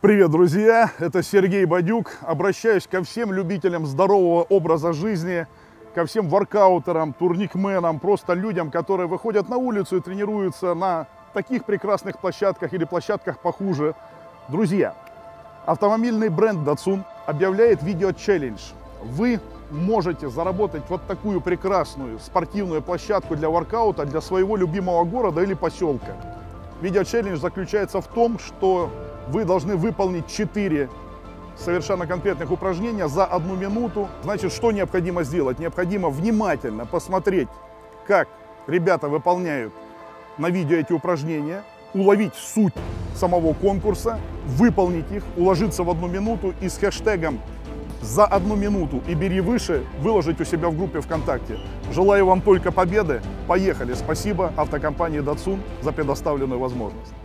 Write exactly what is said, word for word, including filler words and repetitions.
Привет, друзья! Это Сергей Бадюк. Обращаюсь ко всем любителям здорового образа жизни, ко всем воркаутерам, турникменам, просто людям, которые выходят на улицу и тренируются на таких прекрасных площадках или площадках похуже. Друзья, автомобильный бренд Datsun объявляет видео-челлендж. Вы можете заработать вот такую прекрасную спортивную площадку для воркаута для своего любимого города или поселка. Видео-челлендж заключается в том, что вы должны выполнить четыре совершенно конкретных упражнения за одну минуту. Значит, что необходимо сделать? Необходимо внимательно посмотреть, как ребята выполняют на видео эти упражнения, уловить суть самого конкурса, выполнить их, уложиться в одну минуту и с хэштегом «За одну минуту и бери выше» выложить у себя в группе ВКонтакте. Желаю вам только победы. Поехали! Спасибо автокомпании Datsun за предоставленную возможность.